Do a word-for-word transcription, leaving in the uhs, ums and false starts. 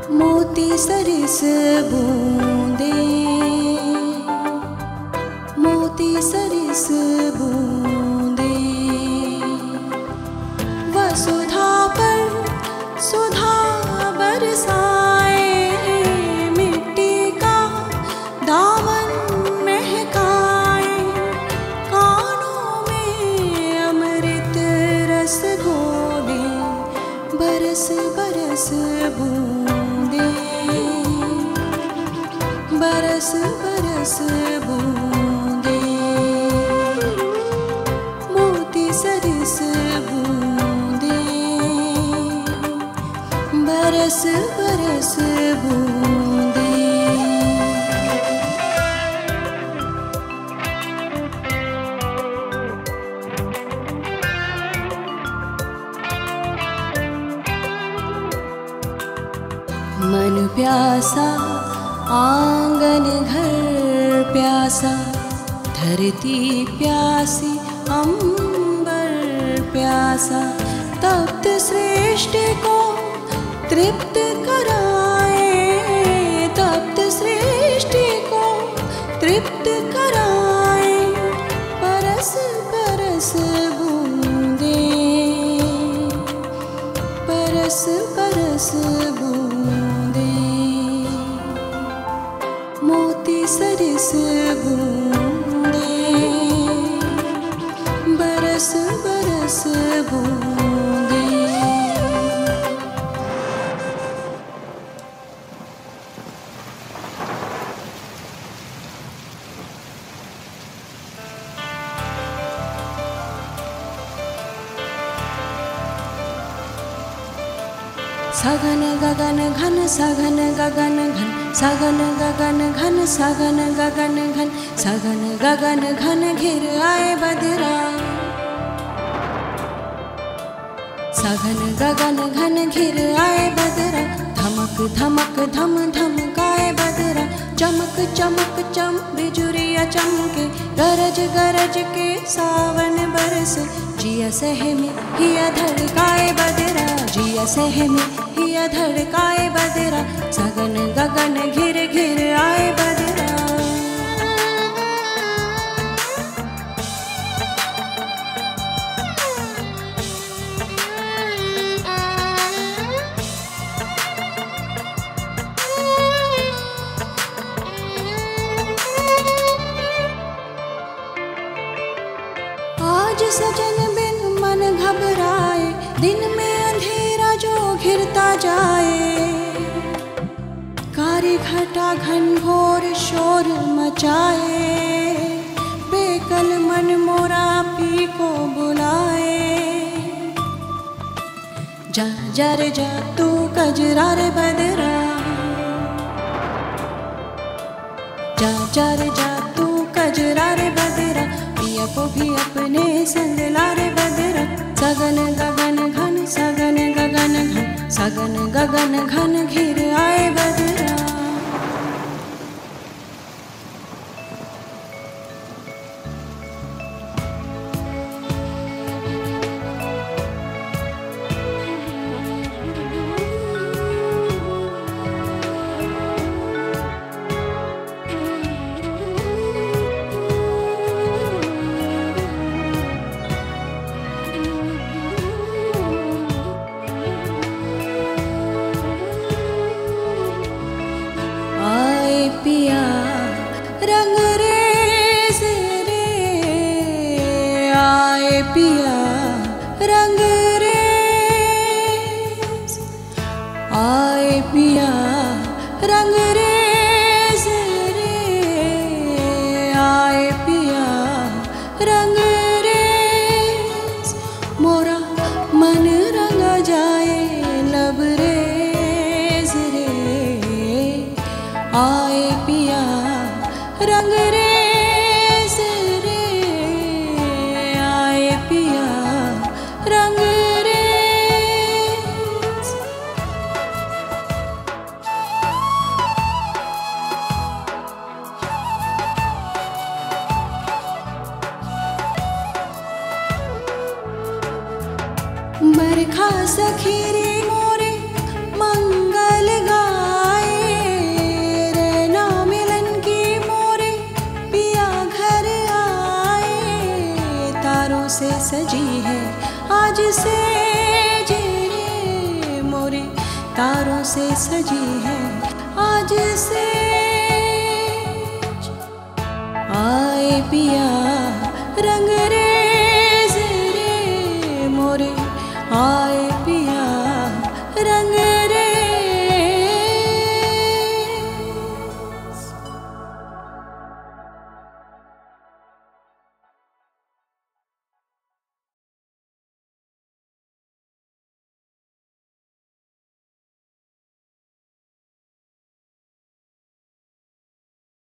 मोती सरिस बूंदे, मोती सरिस बूंदे, वसुधा पर सुधा बरसाए, मिट्टी का दामन महकाए, कानों में अमृत रस घोले, बरस बरस बूंदे, बरस बरस बूंदे, मोती सरिस बूंदे, बरस बरस बूंदे। मन प्यासा आंगन घर प्यासा, धरती प्यासी अंबर प्यासा, तप्त सृष्टि को तृप्त कराए, तप्त सृष्टि को तृप्त कराए, परस परस बूंदे, परस परस बूंदे, मोती सरिस बूंदे, बरस बरस बूंदे। सघन गगन घन, सघन गगन घन, सघन गगन घन, सघन गगन घन, सघन गगन घन घिर आए बदरा, सघन गगन घन घिर आए बदरा, धमक धमक धम धमकाए बदरा, चमक चमक चम बिजुरिया चमके, गरज गरज के सावन बरसे, जिया सहमे हिया धड़काए बदरा, जिया सहमे हिया धड़काए बदरा, सघन गगन घिर घिर आए बदरा। आज सजन बिन मन घबराए, दिन में अंधेरा जो घिरता जाए, कारी घटा घनघोर शोर मचाए, बेकल मन मोरा पी को बुलाए, जा जा रे जा तू कजरा रे बदरा, जा जा रे जा तू कजरा रे बदरा, पिया को भी अपने संग ला रे बदरा, सघन गगन घन, सघन गगन घन, सघन गगन घन घिर आए बदरा। पिया रंग रेज रे आए, पिया रंग रेज आए, पिया रंग रेज रे आए, पिया रंग रेज, मोरा मन रंगा जाए लब रेज रे आए, पिया रंग रेज रे आए, पिया रंग रेज। तारों से सजी है आज से। आए पिया रंग